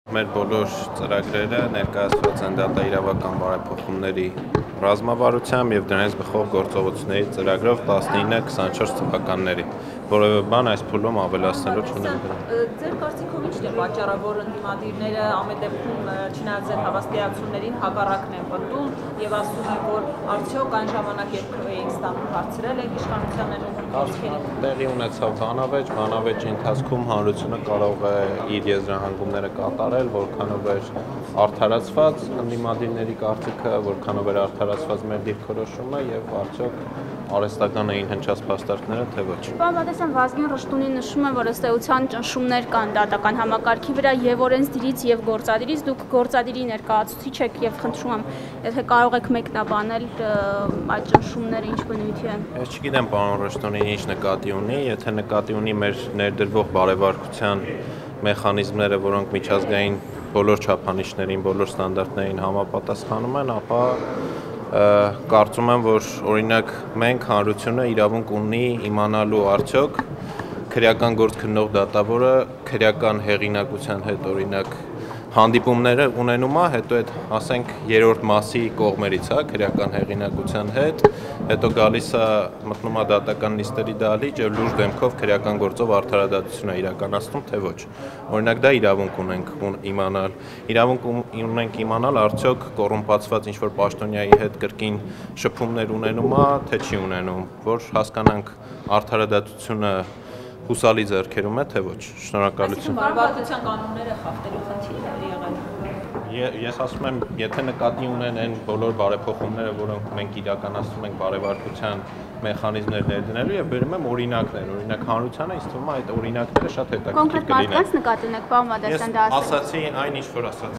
Մեր բոլոր ծրագրերը ներկայացված են դատաիրավական բարեփոխումների ռազմավարությամբ եւ դրանից բխող գործողությունների ծրագրով 19-24 թվականների։ Որևէ բան այս փուլում ավելացնելու չունեմ դրան։ Ձեր կարծիքով ի՞նչն է պատճառը, որ ընդդիմադիրները ամեն դեպքում չնայած ձեր հավաստիացումներին հակառակն են պնդում եւ ասում են, որ արդյոք այն ժամանակ երբ քվեին ստանում հարցրել եք իշխանությանը Տեղի ունեցավ բանավեճի ընթացքում հանրությունը կարող է իր եզրահանգումները կատարել, որքանով էր արդարացված ընդդիմադիրների կարծիքը, որքանով էր արդարացված մեր դիրքորոշումը եւ արդյոք արհեստական էին հնչած փաստարկները, թե ոչ։ Պարոն Բադասյան, Վազգեն Ռշտունին նշում է, որ ըստ էության ճնշումներ կան դատական համակարգի վրա եւ օրենսդիրից եւ գործադիրից, դուք գործադիրի ներկայացուցիչ եք եւ խնդրում եմ, եթե կարող եք մեկնաբանել այդ ճնշումները ինչ բնույթի են։ Ես չգիտեմ պարոն Ռշտունին ինչ նկատի ունի, եթե նկատի ունի մեր ներդրվող բարեվարկության մեխանիզմները, որոնք միջազգային բոլոր չափանիշներին, բոլոր ստանդարտներին համապատասխանում են, ապա կարծում եմ, որ օրինակ մենք հանրությունը իրավունք ունի իմանալու արդյոք քրեական գործ քննող դատավորը քրեական հեղինակության հետ օրինակ հանդիպումները ունենում է, հետո այդ ասենք երրորդ մասի կողմերից, քրեական հեղինակության հետ, հետո գալիս է մտնում է դատական նիստերի դահլիճ եւ լուրջ դեմքով քրեական գործով արդարադատություն է իրականացնում, թե ոչ։ Օրինակ դա իրավունք ունենք իմանալ։ Իրավունք ունենք իմանալ արդյոք կոռումպացված ինչ-որ պաշտոնյայի հետ կրկին շփումներ ունենում է, թե չի ունենում, որ հասկանանք արդարադատությունը հուսալի ձեռքերում է, թե ոչ։ Շնորհակալություն։ Բարեվարկության կանոնները խախտելու խնդիր է եղել։ Ես ասում եմ, եթե նկատի ունեն այն բոլոր բարեփոխումները, որոնք մենք իրականացնում ենք բարեվարկության մեխանիզմներ ներդնելու եւ բերում եմ օրինակներ, օրինակ հանրությանը ինձ թվում է այդ օրինակները շատ հետաքրքիր կլինեն։ Կոնկրետ մարդկանց նկատի ունեք, պարոն Բադասյան, դա ասացի այն ինչ որ ասացի։